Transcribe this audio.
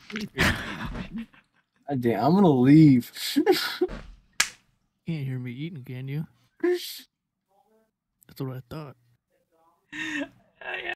Damn, I'm gonna leave. Can't hear me eating, can you? That's what I thought.